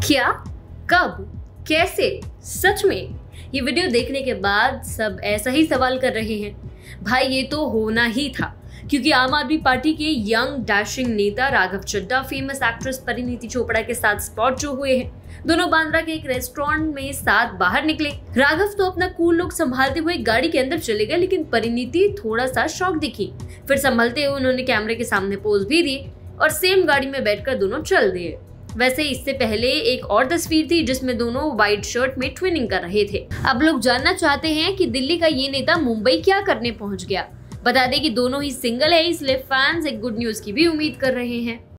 क्या, कब, कैसे? सच में ये वीडियो देखने के बाद सब ऐसा ही सवाल कर रहे हैं। भाई ये तो होना ही था, क्योंकि आम आदमी पार्टी के यंग डैशिंग नेता राघव चड्ढा फेमस एक्ट्रेस परिणीति चोपड़ा के साथ स्पॉट जो हुए हैं। दोनों बांद्रा के एक रेस्टोरेंट में साथ बाहर निकले। राघव तो अपना कूल लुक संभालते हुए गाड़ी के अंदर चले गए, लेकिन परिणीति थोड़ा सा शॉक दिखी। फिर संभलते हुए उन्होंने कैमरे के सामने पोज भी दी और सेम गाड़ी में बैठकर दोनों चल दिए। वैसे इससे पहले एक और तस्वीर थी जिसमें दोनों व्हाइट शर्ट में ट्विनिंग कर रहे थे। अब लोग जानना चाहते हैं कि दिल्ली का ये नेता मुंबई क्या करने पहुंच गया। बता दें कि दोनों ही सिंगल है, इसलिए फैंस एक गुड न्यूज की भी उम्मीद कर रहे हैं।